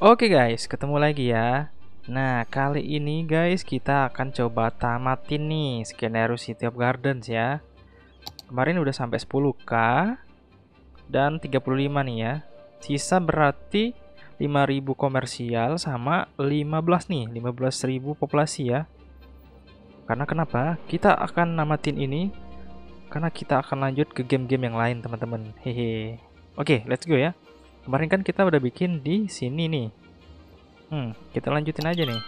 Oke guys, ketemu lagi ya. Nah, kali ini guys kita akan coba tamatin nih skenario City of Gardens ya. Kemarin udah sampai 10k dan 35 nih ya. Sisa berarti 5.000 komersial sama 15 nih, 15.000 populasi ya. Karena kenapa? Kita akan namatin ini karena kita akan lanjut ke game-game yang lain, teman-teman. Hehe. Oke, let's go ya. Kemarin kan kita udah bikin di sini nih. Kita lanjutin aja nih.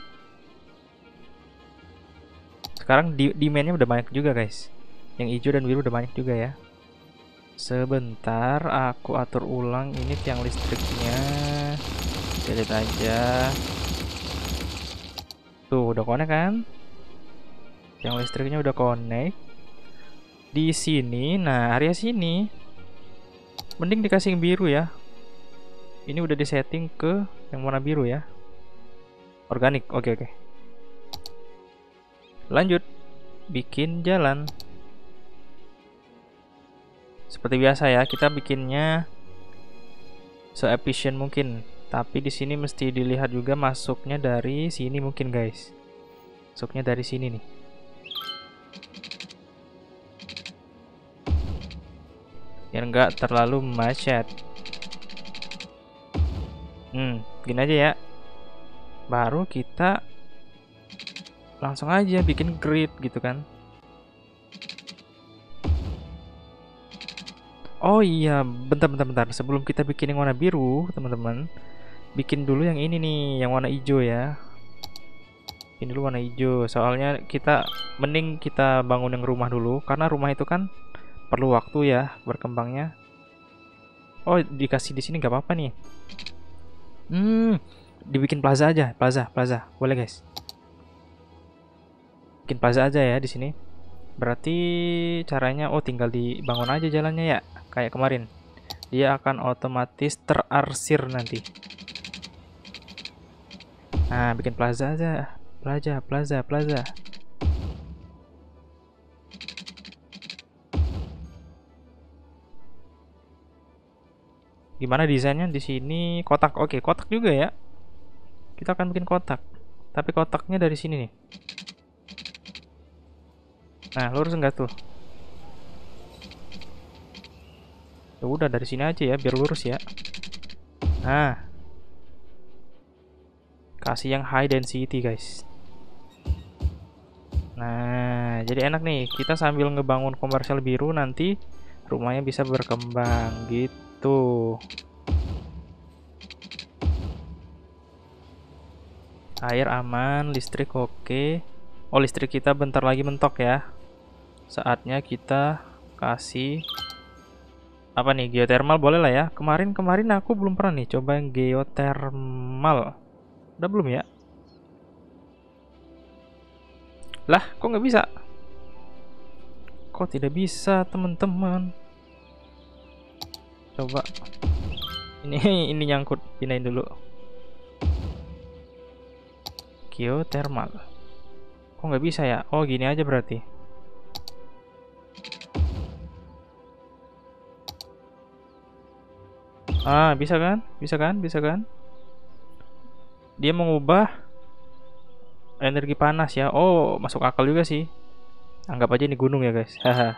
Sekarang demandnya udah banyak juga guys. Yang hijau dan biru udah banyak juga ya. Sebentar, aku atur ulang ini tiang listriknya. Delete aja. Tuh, udah connect kan? Tiang listriknya udah connect. Di sini, nah area sini, mending dikasih yang biru ya. Ini udah disetting ke yang warna biru ya. Organik, oke. Lanjut, bikin jalan. Seperti biasa ya, kita bikinnya se-efficient mungkin. Tapi di sini mesti dilihat juga masuknya dari sini mungkin guys. Masuknya dari sini nih. Biar nggak terlalu macet. Gini aja ya. Baru kita langsung aja bikin grid gitu kan. Oh iya, bentar. Sebelum kita bikin yang warna biru, teman-teman, bikin dulu yang ini nih, yang warna hijau ya. Bikin dulu warna hijau. Soalnya mending kita bangun yang rumah dulu, karena rumah itu kan perlu waktu ya berkembangnya. Oh, dikasih di sini nggak apa-apa nih. Dibikin plaza aja, plaza, boleh guys. Bikin plaza aja ya di sini. Berarti caranya, tinggal dibangun aja jalannya ya, kayak kemarin. Dia akan otomatis terarsir nanti. Nah, bikin plaza aja. Plaza. Gimana desainnya di sini? Kotak. Oke, kotak juga ya. Kita akan bikin kotak. Tapi kotaknya dari sini nih. Nah, lurus enggak tuh? Ya udah dari sini aja ya, biar lurus ya. Nah, kasih yang high density, guys. Nah, jadi enak nih. Kita sambil ngebangun komersial biru nanti rumahnya bisa berkembang gitu. Air aman, listrik oke. Oh, listrik kita bentar lagi mentok ya. Saatnya kita kasih apa nih, geothermal boleh lah ya. Kemarin aku belum pernah nih coba yang geothermal. Udah belum ya? Lah, kok nggak bisa? Kok tidak bisa, teman-teman? Coba. Ini ini nyangkut, pindahin dulu. Geothermal. Kok nggak bisa ya? Oh, gini aja berarti. Ah, bisa kan? Bisa kan? Dia mengubah energi panas ya. Oh, masuk akal juga sih. Anggap aja ini gunung ya, guys. Haha.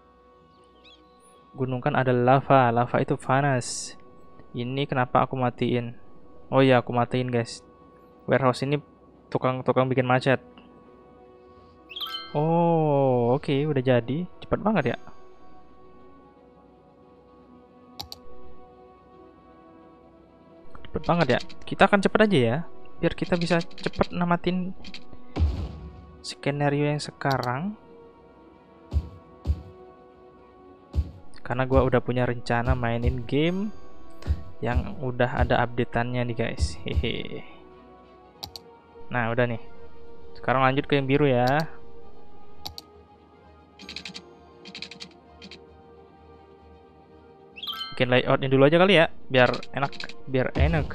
Gunung kan ada lava. Lava itu panas. Ini kenapa aku matiin? Oh iya, aku matiin, guys. Warehouse ini tukang bikin macet. Oh, oke, udah jadi. Cepat banget ya. Cepet banget ya. Kita akan cepet aja ya. Biar kita bisa cepet namatin skenario yang sekarang. Karena gue udah punya rencana mainin game yang udah ada updateannya nih guys. Hehe. Nah, udah nih. Sekarang lanjut ke yang biru ya. Bikin layoutnya dulu aja kali ya, biar enak.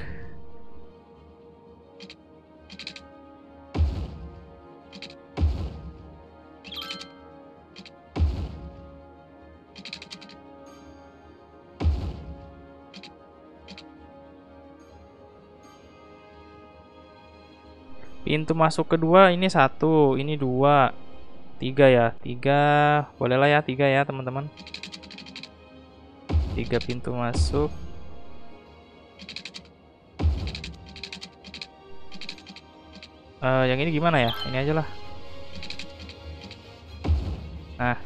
Pintu masuk kedua ini 1, ini 2, 3 ya. 3, bolehlah ya 3 ya teman-teman. 3 pintu masuk. Yang ini gimana ya? Ini aja lah. Nah,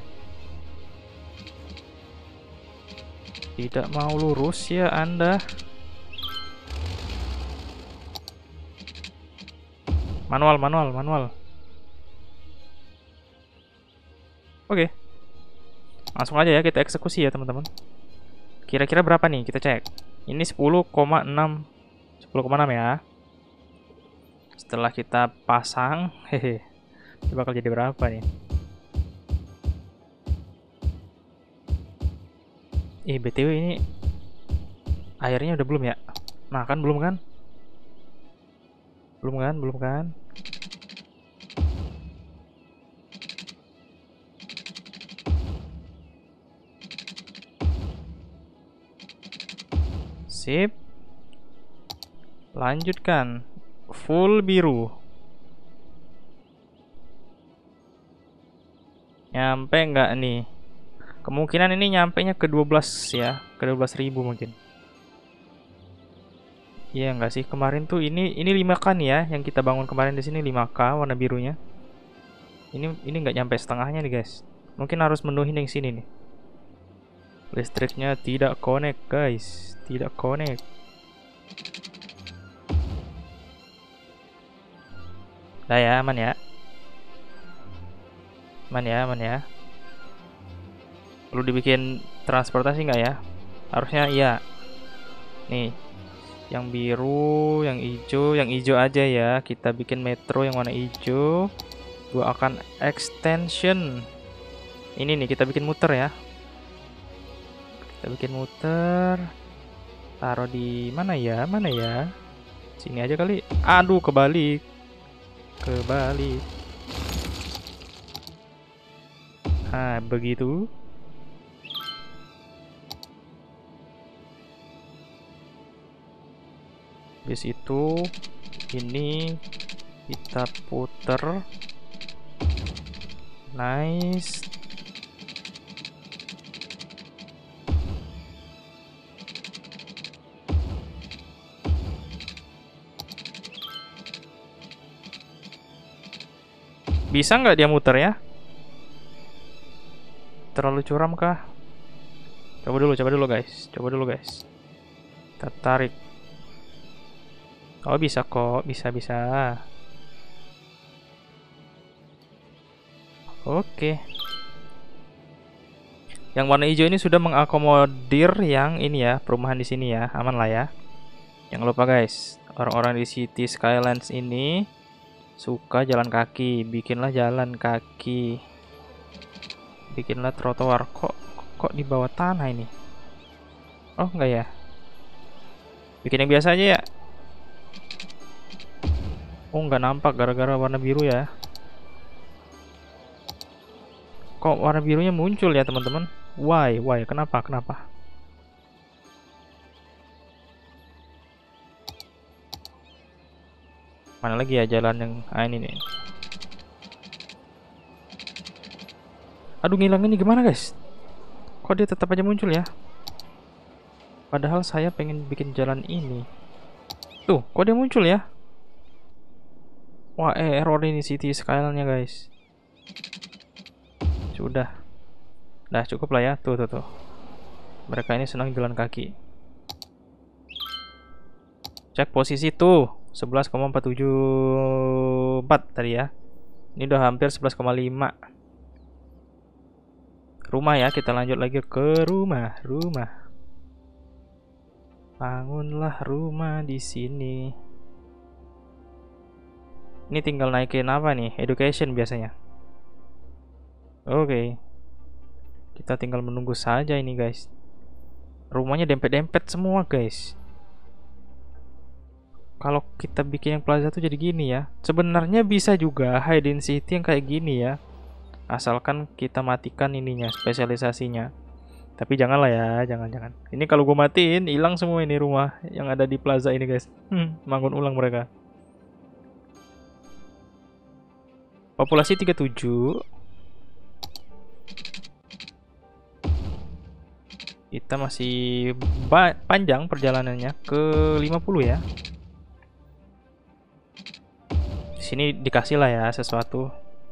tidak mau lurus ya Anda. Manual. Oke. Langsung aja ya kita eksekusi ya teman-teman. Kira-kira berapa nih? Kita cek. Ini 10,6. 10,6 ya. Setelah kita pasang, hehe. Ini bakal jadi berapa nih? BTW ini airnya udah belum ya? Nah, kan belum kan? Belum kan? Sip. Lanjutkan. Full biru. Nyampe nggak nih? Kemungkinan ini nyampenya ke 12 ya, ke 12.000 mungkin. Iya nggak sih? Kemarin tuh ini 5K nih ya, yang kita bangun kemarin di sini 5K warna birunya. Ini nggak nyampe setengahnya nih guys. Mungkin harus menuhin yang sini nih. Listriknya tidak connect guys, tidak connect. Nah ya, aman ya. Aman ya. Perlu dibikin transportasi nggak ya? Harusnya iya. Nih, yang biru, yang hijau aja ya. Kita bikin metro yang warna hijau. Gua akan extension. Ini nih kita bikin muter ya. Kita bikin muter. Taruh di mana ya? Sini aja kali. Aduh, kebalik. Nah, begitu. Habis itu ini kita puter. Nice. Bisa nggak dia muter ya? Terlalu curam kah? Coba dulu guys. Kita tarik. Oh, bisa kok, bisa. Oke. Yang warna hijau ini sudah mengakomodir yang ini ya, perumahan di sini ya, aman lah ya. Jangan lupa guys, orang-orang di City Skylines ini suka jalan kaki, bikinlah jalan kaki. Bikinlah trotoar. Kok di bawah tanah ini? Oh, enggak ya. Bikin yang biasa aja ya. Oh, nggak nampak gara-gara warna biru ya. Kok warna birunya muncul ya teman-teman? Why? Kenapa? Mana lagi ya jalan yang ini nih? Aduh, ngilang ini gimana guys? Kok dia tetap aja muncul ya? Padahal saya pengen bikin jalan ini. Tuh, kok dia muncul ya? Wah, error ini City Skyline-nya guys. Sudah. Nah, cukup lah ya. Tuh. Mereka ini senang jalan kaki. Cek posisi tuh. 11,474 tadi ya. Ini udah hampir 11,5. Rumah ya, kita lanjut lagi ke rumah. Bangunlah rumah di sini. Ini tinggal naikin apa nih? Education biasanya. Oke. Kita tinggal menunggu saja ini guys. Rumahnya dempet-dempet semua guys. Kalau kita bikin yang plaza tuh jadi gini ya. Sebenarnya bisa juga hidden city yang kayak gini ya. Asalkan kita matikan ininya, spesialisasinya. Tapi janganlah ya, jangan. Ini kalau gue matiin, hilang semua ini rumah yang ada di plaza ini guys. Bangun ulang mereka. Populasi 37. Kita masih panjang perjalanannya ke 50 ya. Di sini dikasih lah ya sesuatu.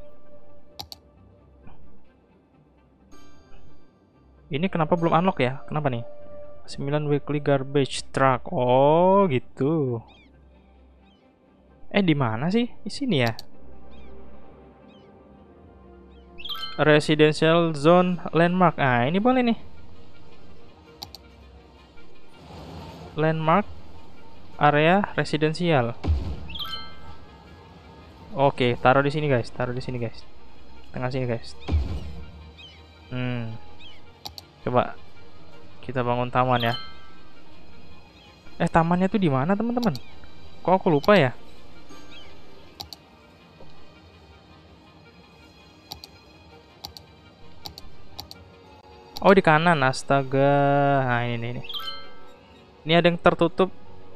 Ini kenapa belum unlock ya? Kenapa nih? 9 weekly garbage truck. Oh, gitu. Di mana sih? Di sini ya. Residential zone landmark. Ah, ini boleh nih. Landmark area residensial. Oke, taruh di sini guys. Taruh di sini guys. Tengah sini guys. Coba kita bangun taman ya. Tamannya tuh di mana teman-teman? Kok aku lupa ya? Oh, di kanan, astaga. Nah, ini. Ini ada yang tertutup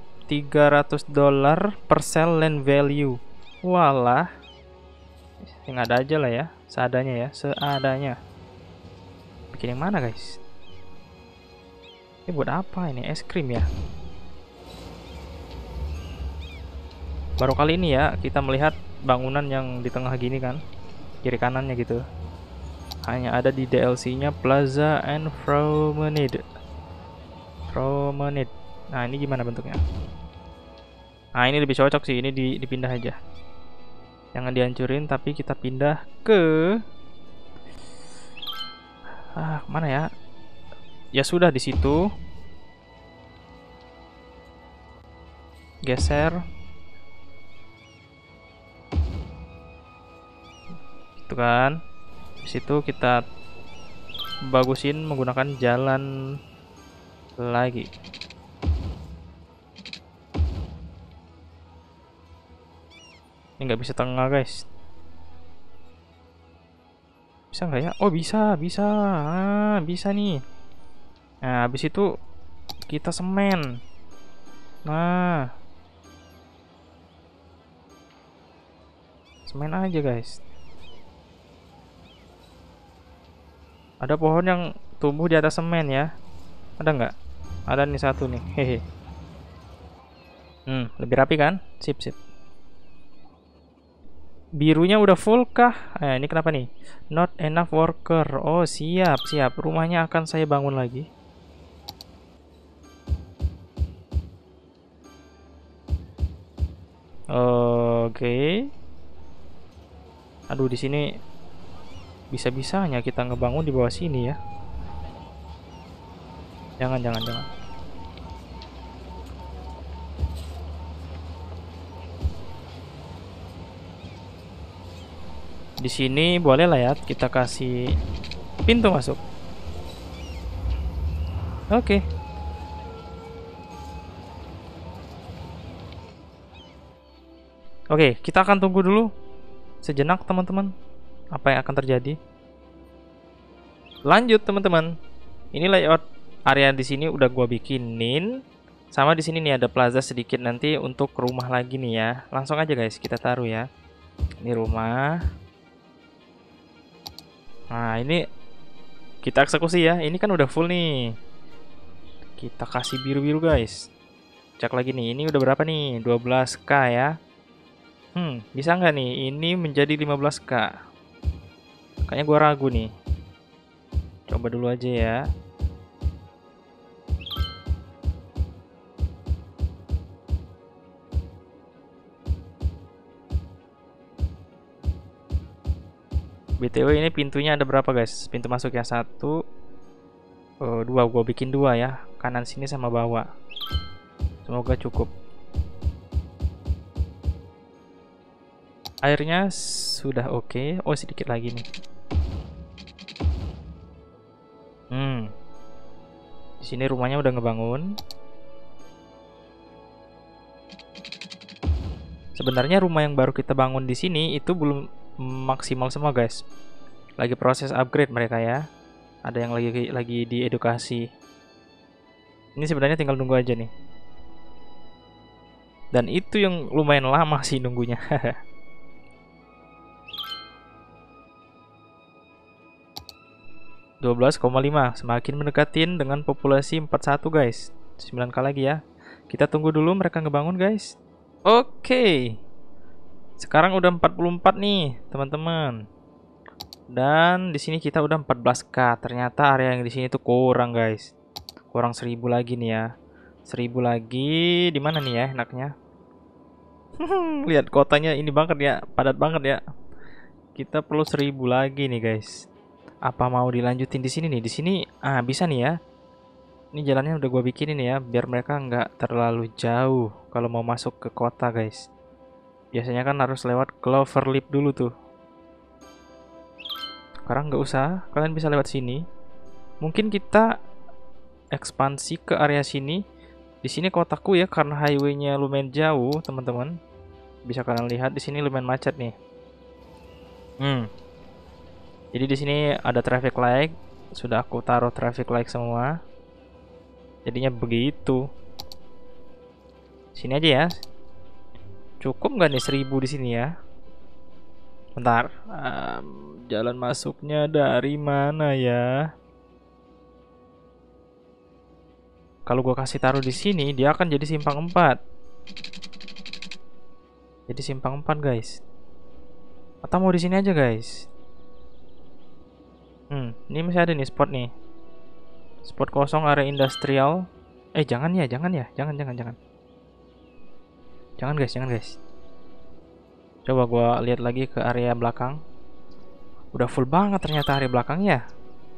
$300 per cell land value. Walah. Yang ada aja lah ya, seadanya ya, seadanya. Bikin yang mana, guys? Ini buat apa ini? Es krim ya? Baru kali ini ya kita melihat bangunan yang di tengah gini kan. Kiri kanannya gitu. Hanya ada di DLC-nya Plaza and Promenade. Nah, ini gimana bentuknya? Nah, ini lebih cocok sih. Ini dipindah aja. Jangan dihancurin, tapi kita pindah ke... mana ya? Ya sudah, di situ. Geser. Gitu kan. Di situ kita bagusin menggunakan jalan lagi. Ini nggak bisa tengah guys. Bisa nggak ya? Oh bisa. Bisa nih. Nah habis itu kita semen. Nah semen aja guys. Ada pohon yang tumbuh di atas semen ya. Ada nggak? Ada nih satu nih. Hehe. Lebih rapi kan? Sip. Birunya udah full kah? Ini kenapa nih? Not enough worker. Oh, siap. Rumahnya akan saya bangun lagi. Oke. Aduh, di sini bisa-bisanya kita ngebangun di bawah sini ya. Jangan. Di sini boleh lah ya kita kasih pintu masuk. Oke. Oke, kita akan tunggu dulu sejenak teman-teman. Apa yang akan terjadi? Lanjut teman-teman. Ini layout area di sini udah gua bikinin. Sama di sini nih ada plaza sedikit nanti untuk rumah lagi nih ya. Langsung aja guys kita taruh ya. Ini rumah. Nah ini kita eksekusi ya. Ini kan udah full nih. Kita kasih biru-biru guys. Cek lagi nih. Ini udah berapa nih? 12k ya. Bisa nggak nih? Ini menjadi 15k. Kayaknya gua ragu nih. Coba dulu aja ya. BTW ini pintunya ada berapa guys? Pintu masuk yang 1, 2, gue bikin 2 ya. Kanan sini sama bawah. Semoga cukup. Airnya sudah oke. Oh sedikit lagi nih. Di sini rumahnya udah ngebangun. Sebenarnya rumah yang baru kita bangun di sini itu belum maksimal semua guys. Lagi proses upgrade mereka ya. Ada yang lagi diedukasi. Ini sebenarnya tinggal nunggu aja nih. Dan itu yang lumayan lama sih nunggunya. 12,5. Semakin mendekatin dengan populasi 41 guys. 9 kali lagi ya. Kita tunggu dulu mereka ngebangun guys. Oke. Sekarang udah 44 nih, teman-teman. Dan di sini kita udah 14k. Ternyata area yang di sini tuh kurang guys. Kurang 1000 lagi nih ya. 1000 lagi di mana nih ya enaknya? Lihat kotanya ini banget ya, padat banget ya. Kita perlu 1000 lagi nih guys. Apa mau dilanjutin di sini nih? Di sini bisa nih ya. Ini jalannya udah gua bikinin ya, biar mereka nggak terlalu jauh kalau mau masuk ke kota guys. Biasanya kan harus lewat Cloverleaf dulu tuh. Sekarang nggak usah, kalian bisa lewat sini. Mungkin kita ekspansi ke area sini. Di sini kotaku ya, karena highway-nya lumayan jauh, teman-teman. Bisa kalian lihat di sini lumayan macet nih. Jadi di sini ada traffic light, sudah aku taruh traffic light semua. Jadinya begitu. Sini aja ya. Cukup nggak nih 1000 di sini ya? Bentar. Jalan masuknya dari mana ya? Kalau gua kasih taruh di sini, dia akan jadi simpang 4. Jadi simpang 4 guys. Atau mau di sini aja guys? Ini masih ada nih spot nih. Spot kosong area industrial. Jangan ya, jangan ya. Jangan. Jangan guys. Coba gua lihat lagi ke area belakang. Udah full banget ternyata area belakangnya.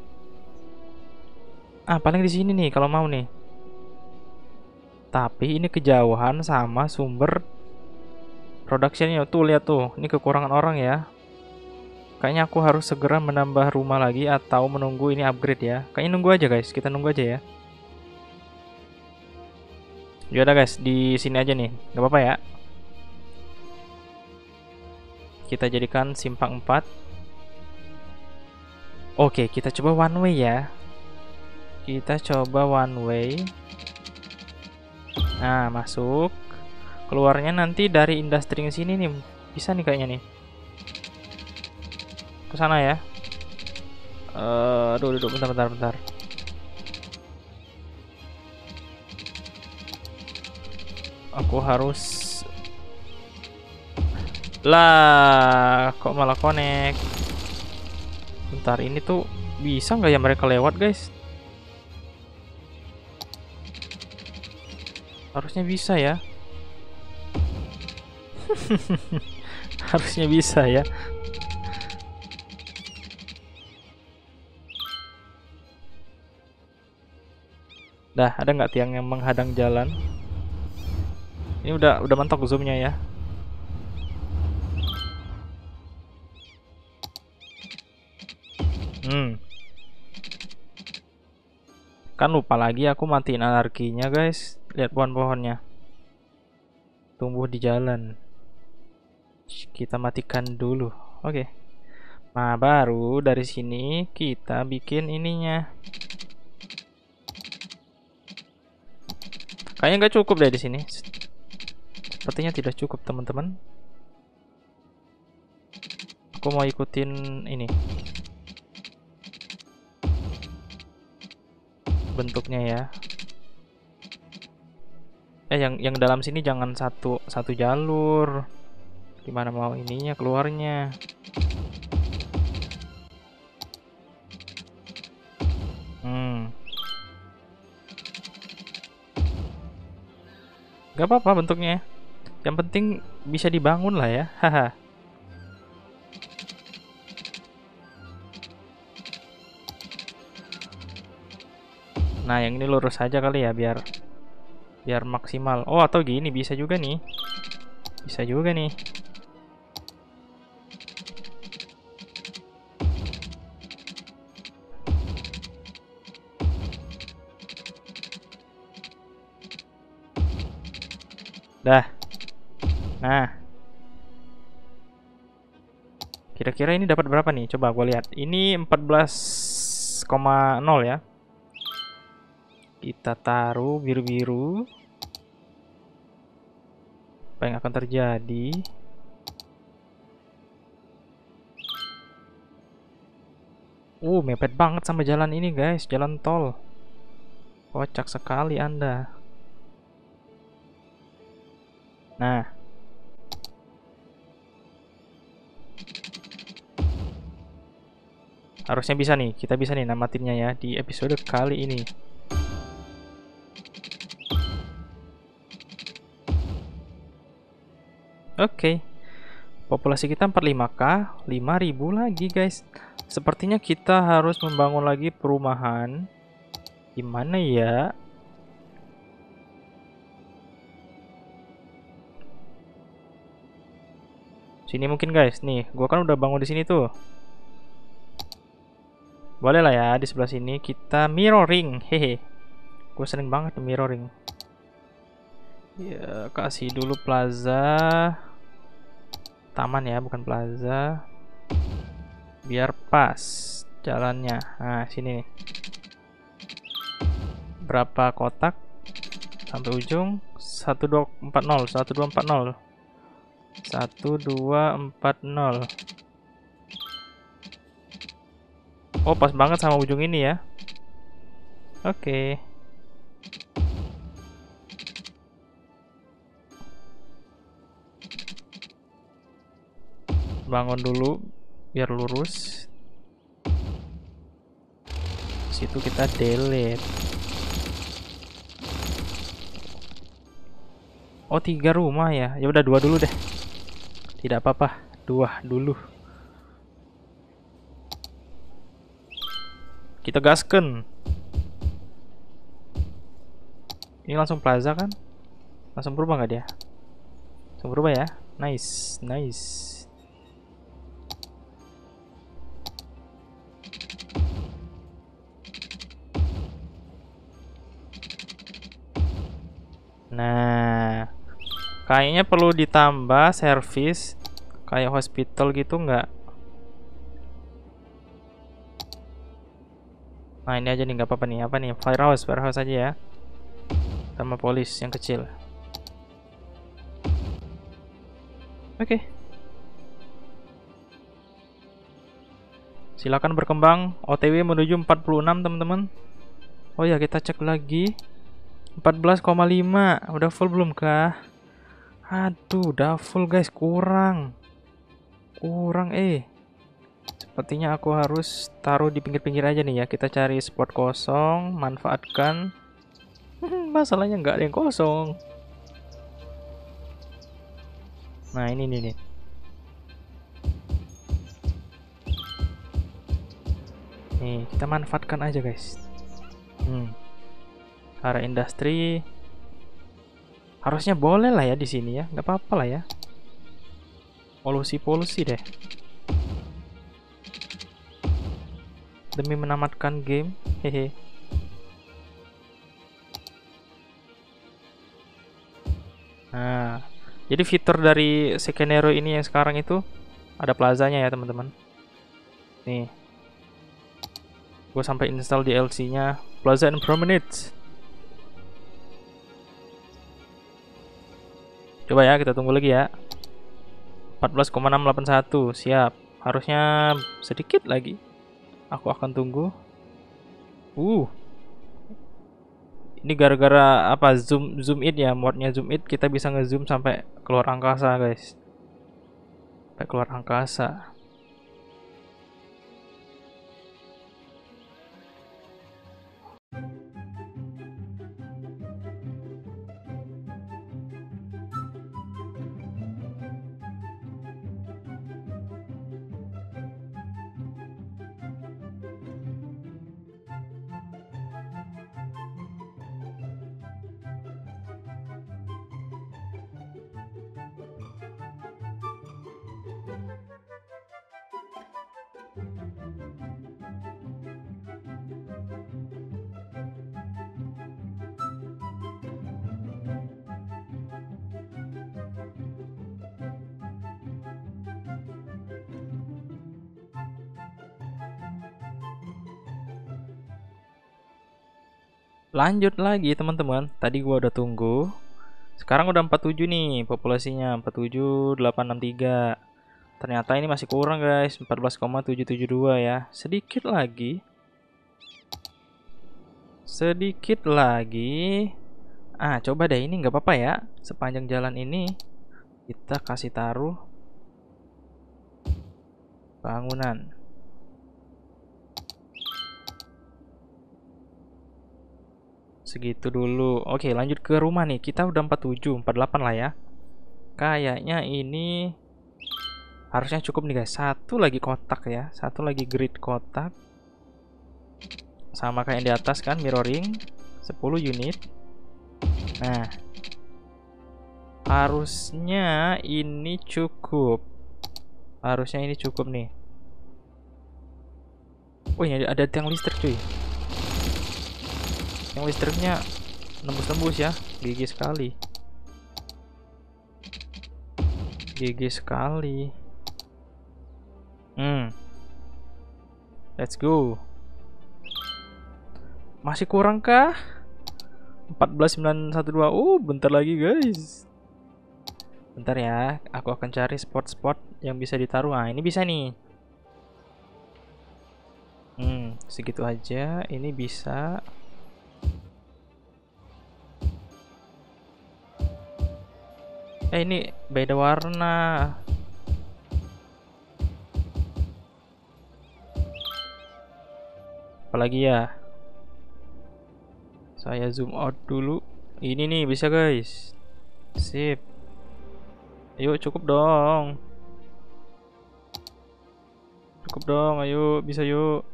Paling di sini nih kalau mau nih. Tapi ini kejauhan sama sumber productionnya. Tuh lihat tuh, ini kekurangan orang ya. Kayaknya aku harus segera menambah rumah lagi atau menunggu ini upgrade ya. Kayaknya nunggu aja guys, kita nunggu aja ya. Yaudah guys, di sini aja nih, nggak apa-apa ya. Kita jadikan simpang 4. Oke, kita coba one way ya. Kita coba one way. Nah, masuk. Keluarnya nanti dari industri sini nih. Bisa nih kayaknya nih. Ke sana ya. Aduh, bentar. Aku harus kok malah connect. Bentar, ini tuh bisa nggak ya mereka lewat guys? Harusnya bisa ya. Harusnya bisa ya. Dah, ada nggak tiang yang menghadang jalan? Ini udah mentok zoomnya ya. Kan lupa lagi aku matiin anarkinya guys. Lihat pohon-pohonnya tumbuh di jalan. Kita matikan dulu. Oke. Nah, baru dari sini kita bikin ininya. Kayaknya nggak cukup deh di sini. Sepertinya tidak cukup teman-teman. Aku mau ikutin ini. Bentuknya ya. Yang dalam sini jangan satu jalur. Gimana mau ininya keluarnya? Gak apa-apa bentuknya. Yang penting bisa dibangun lah ya. Haha. Nah, yang ini lurus aja kali ya biar maksimal. Oh, atau gini bisa juga nih. Bisa juga nih. Dah. Nah. Kira-kira ini dapat berapa nih? Coba gue lihat. Ini 14,0 ya. Kita taruh biru-biru. Apa yang akan terjadi? Mepet banget sama jalan ini guys, jalan tol. Kocak sekali Anda. Nah, harusnya bisa nih, kita bisa nih namatinnya ya di episode kali ini. Oke. Populasi kita 45k, 5000 lagi guys. Sepertinya kita harus membangun lagi perumahan. Gimana ya? Sini mungkin guys. Nih, gua kan udah bangun di sini tuh. Boleh lah ya di sebelah sini kita mirroring. Hehe. Gue sering banget mirroring. Ya, kasih dulu plaza. Taman ya, bukan plaza. Biar pas jalannya. Nah, sini nih. Berapa kotak sampai ujung? 1240, 1240. 1240. Oh, pas banget sama ujung ini ya. Oke. Bangun dulu biar lurus. Situ kita delete. Oh, 3 rumah ya. Ya udah 2 dulu deh. Tidak apa-apa, 2 dulu. Kita gasken. Ini langsung plaza kan? Langsung berubah nggak dia? Langsung berubah ya. Nice, nice. Nah, kayaknya perlu ditambah service kayak hospital gitu nggak? Nah, ini aja nih, nggak apa-apa nih. Apa nih? Firehouse aja ya. Sama polis yang kecil. Oke. Silakan berkembang. OTW menuju 46 teman-teman. Oh ya, kita cek lagi. 14,5. Udah full belum kah? Aduh, udah full guys. Kurang. Sepertinya aku harus taruh di pinggir-pinggir aja nih ya. Kita cari spot kosong, manfaatkan. Masalahnya nggak ada yang kosong. Nah, ini nih. Nih, kita manfaatkan aja guys. Area industri harusnya boleh lah ya di sini ya, nggak apa-apa lah ya. Polusi deh. Demi menamatkan game, hehe. Nah, jadi fitur dari Scanero ini yang sekarang itu ada plazanya ya teman-teman. Nih, gue sampai install DLC-nya Plaza and Promenade. Coba ya, kita tunggu lagi ya. 14,681, siap. Harusnya sedikit lagi. Aku akan tunggu. Ini gara-gara apa? Zoom it ya, modnya zoom it, kita bisa ngezoom sampai keluar angkasa, guys. Sampai keluar angkasa. Lanjut lagi teman-teman. Tadi gua udah tunggu. Sekarang udah 47 nih populasinya, 47,863. Ternyata ini masih kurang guys, 14,772 ya. Sedikit lagi. Sedikit lagi. Coba deh, ini nggak apa-apa ya. Sepanjang jalan ini kita kasih taruh bangunan. Segitu dulu. Oke, lanjut ke rumah nih. Kita udah 47, 48 lah ya. Kayaknya ini harusnya cukup nih guys. Satu lagi kotak ya. Satu lagi grid kotak. Sama kayak yang di atas kan, mirroring. 10 unit. Nah, harusnya ini cukup. Harusnya ini cukup nih. Oh, ini ada tiang listrik cuy. Tiang listriknya nembus-nembus ya. Gigi sekali. Gigi sekali. Let's go. Masih kurang kah? 14.912. Bentar lagi guys. Bentar ya, aku akan cari spot-spot yang bisa ditaruh. Ini bisa nih. Segitu aja. Ini bisa. Ini beda warna. Apalagi ya? Saya zoom out dulu. Ini nih bisa guys. Sip. Ayo cukup dong. Cukup dong, ayo bisa yuk.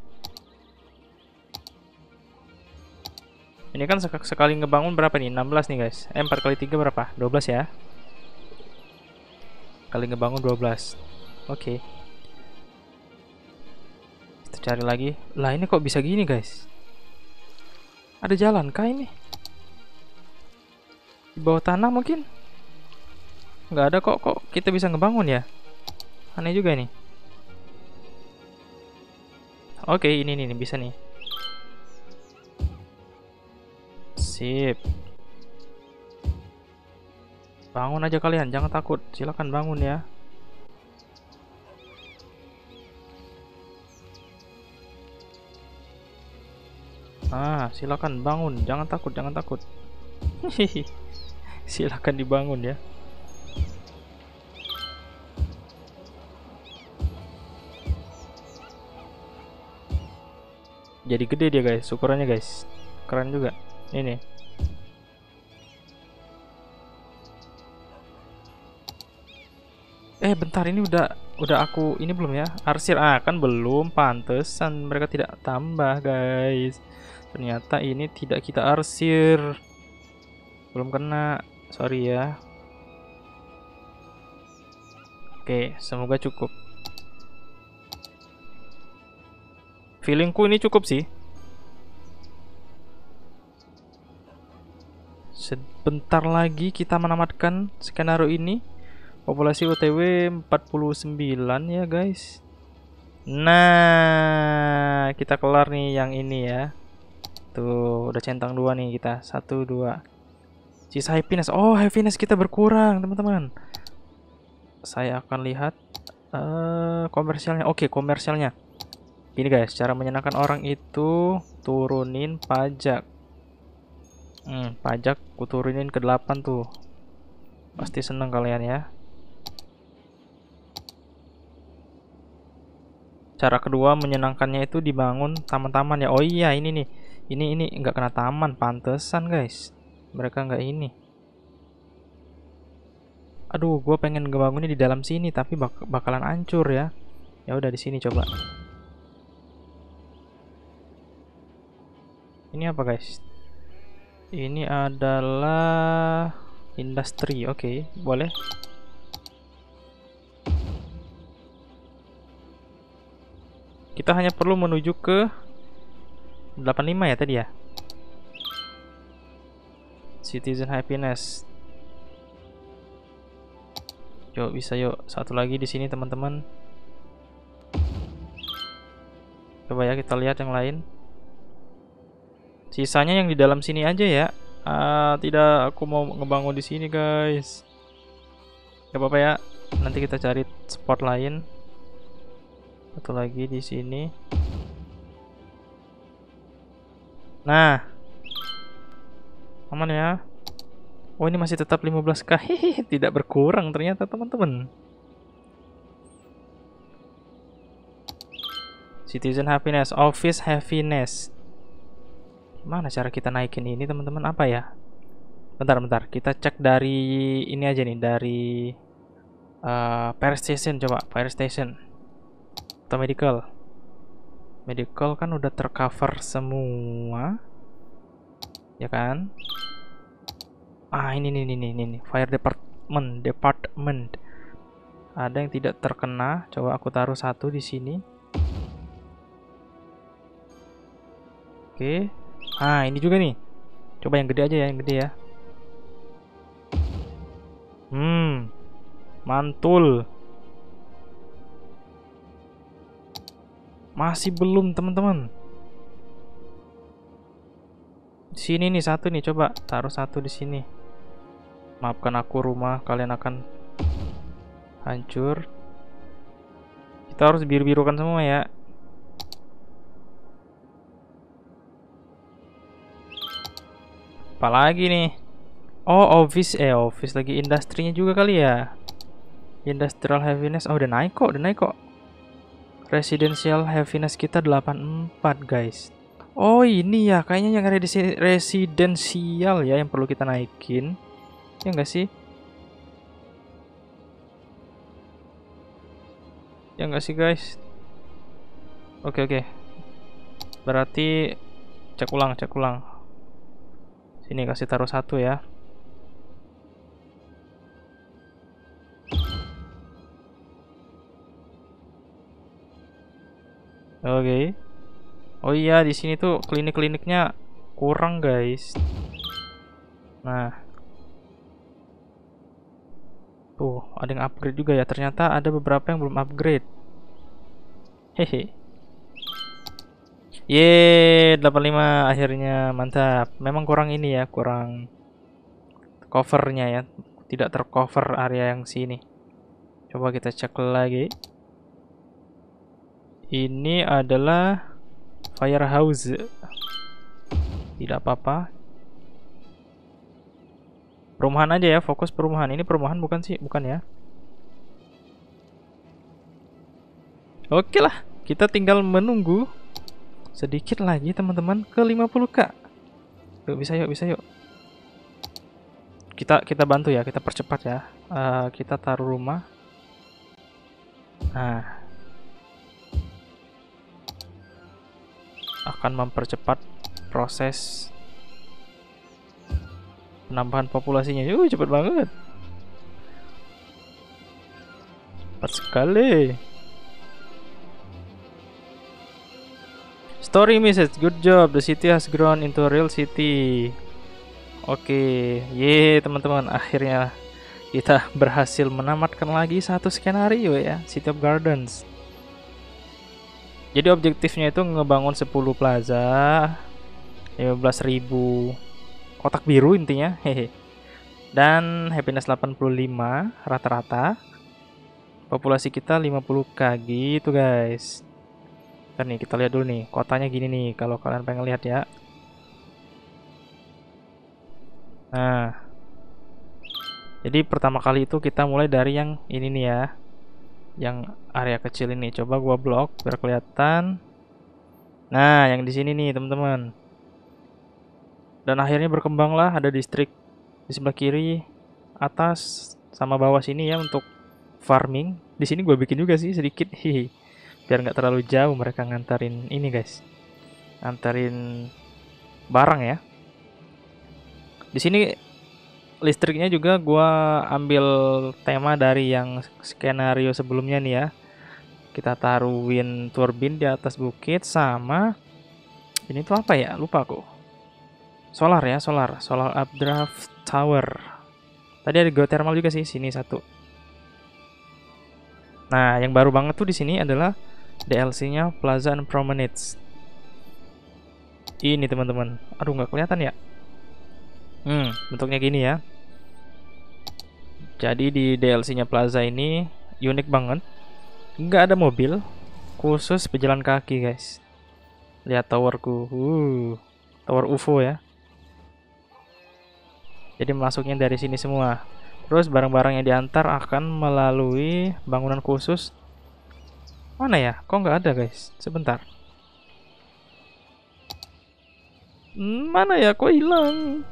Ini kan sekali ngebangun berapa nih? 16 nih guys. 4 kali 3 berapa? 12 ya. Kali ngebangun 12. Oke. Kita cari lagi. Lah ini kok bisa gini guys? Ada jalan kah ini? Di bawah tanah mungkin? Nggak ada kok kita bisa ngebangun ya? Aneh juga nih. Oke, ini nih bisa nih. Sip. Bangun aja kalian, jangan takut. Silakan bangun ya. Silakan bangun, jangan takut, jangan takut. Silakan dibangun ya. Jadi gede dia guys, ukurannya guys. Keren juga. Ini. Bentar, ini udah aku ini belum ya? Arsir kan belum, pantesan mereka tidak tambah guys. Ternyata ini tidak kita arsir. Belum kena. Sorry ya. Oke, semoga cukup. Feelingku ini cukup sih. Sebentar lagi kita menamatkan skenario ini. Populasi OTW 49 ya guys. Nah, kita kelar nih yang ini ya. Tuh, udah centang 2 nih kita. 1, 2. Sisa happiness. Oh, happiness kita berkurang, teman-teman. Saya akan lihat komersialnya. Oke, komersialnya. Ini guys, cara menyenangkan orang itu turunin pajak. Pajak ku turunin ke 8 tuh. Pasti seneng kalian ya. Cara kedua menyenangkannya itu dibangun taman-taman ya. Oh iya, ini nih. Ini nggak kena taman, pantesan guys. Mereka nggak ini. Aduh, gue pengen ngebangunnya di dalam sini tapi bakalan hancur ya. Ya udah di sini coba. Ini apa guys? Ini adalah industri. Oke, boleh. Kita hanya perlu menuju ke 85 ya tadi ya. Citizen happiness. Yuk bisa yuk. Satu lagi di sini teman-teman. Coba ya kita lihat yang lain. Sisanya yang di dalam sini aja ya. Tidak, aku mau ngebangun di sini guys. Gak apa-apa ya. Nanti kita cari spot lain. Satu lagi di sini. Nah, aman ya. Oh, ini masih tetap 15k. Hehehe, tidak berkurang ternyata teman-teman. Citizen happiness, office happiness. Gimana cara kita naikin ini teman-teman? Apa ya? Bentar, kita cek dari ini aja nih, dari fire station. Coba fire station atau medical. Medical kan udah tercover semua, ya kan? Ah, ini fire department. Ada yang tidak terkena. Coba aku taruh satu di sini. Oke. Ah, ini juga nih. Coba yang gede aja ya, yang gede ya. Mantul. Masih belum, teman-teman. Di sini nih satu nih, coba taruh satu di sini. Maafkan aku, rumah kalian akan hancur. Kita harus biru-birukan semua ya. Apalagi nih? Oh, office lagi, industrinya juga kali ya. Industrial happiness. Oh, udah naik kok. Residential happiness kita 84, guys. Oh, ini ya kayaknya yang residensial ya yang perlu kita naikin. Ya enggak sih? Ya enggak sih, guys? Oke. Berarti cek ulang. Sini kasih taruh satu ya. Oke. Oh iya, di sini tuh klinik-kliniknya kurang, guys. Nah. Tuh, ada yang upgrade juga ya. Ternyata ada beberapa yang belum upgrade. Hehe. Yeay, 85 akhirnya, mantap. Memang kurang ini ya, kurang covernya ya. Tidak tercover area yang sini. Coba kita cek lagi. Ini adalah firehouse. Tidak apa-apa. Perumahan aja ya, fokus perumahan. Ini perumahan bukan sih? Bukan ya. Oke lah, kita tinggal menunggu sedikit lagi teman-teman ke 50k. Yuk, bisa yuk. Kita bantu ya, kita percepat ya. Kita taruh rumah. Nah, akan mempercepat proses penambahan populasinya. Cepet banget. Cepat sekali. Story message, good job, the city has grown into a real city. Oke, ye teman-teman, akhirnya kita berhasil menamatkan lagi satu skenario ya, City of Gardens. Jadi objektifnya itu ngebangun 10 plaza, 15.000 kotak biru intinya, hehe. Dan happiness 85 rata-rata. Populasi kita 50k gitu, guys. Kan nih kita lihat dulu nih, kotanya gini nih kalau kalian pengen lihat ya. Nah, jadi pertama kali itu kita mulai dari yang ini nih ya, yang area kecil ini. Coba gua blok biar kelihatan. Nah, yang di sini nih teman-teman. Dan akhirnya berkembanglah, ada distrik di sebelah kiri, atas, sama bawah sini ya untuk farming. Di sini gue bikin juga sih sedikit, hihi. Biar nggak terlalu jauh mereka ngantarin ini, guys. Ngantarin barang ya. Di sini listriknya juga gua ambil tema dari yang skenario sebelumnya nih ya. Kita taruh wind turbine di atas bukit, sama ini tuh apa ya? Lupa aku. Solar ya, solar updraft tower. Tadi ada geothermal juga sih, sini satu. Nah, yang baru banget tuh di sini adalah DLC-nya Plaza and Promenades. Ini teman-teman. Aduh, nggak kelihatan ya. Bentuknya gini ya. Jadi di DLC-nya Plaza ini unik banget. Nggak ada mobil, khusus pejalan kaki guys. Lihat towerku, tower UFO ya. Jadi masuknya dari sini semua. Terus barang-barang yang diantar akan melalui bangunan khusus. Mana ya? Kok nggak ada guys? Sebentar. Mana ya? Kok hilang?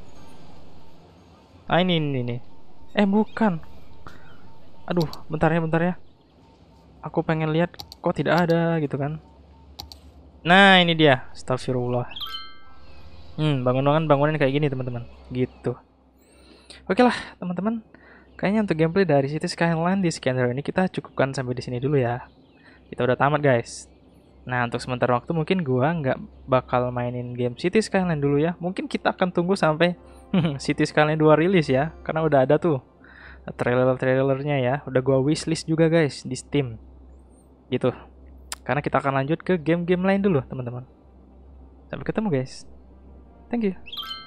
Ah ini. Bukan. Aduh, bentar ya. Aku pengen lihat kok tidak ada gitu kan. Nah, ini dia. Astagfirullah. Bangunan kayak gini teman-teman. Gitu. Oke lah, teman-teman. Kayaknya untuk gameplay dari City Skyline di Scanner ini kita cukupkan sampai di sini dulu ya. Kita udah tamat guys. Nah, untuk sementara waktu mungkin gua nggak bakal mainin game City Skyline dulu ya. Mungkin kita akan tunggu sampai City Skyline 2 rilis ya. Karena udah ada tuh trailer-trailernya ya. Udah gua wishlist juga guys di Steam. Gitu. Karena kita akan lanjut ke game-game lain dulu teman-teman. Sampai ketemu guys. Thank you.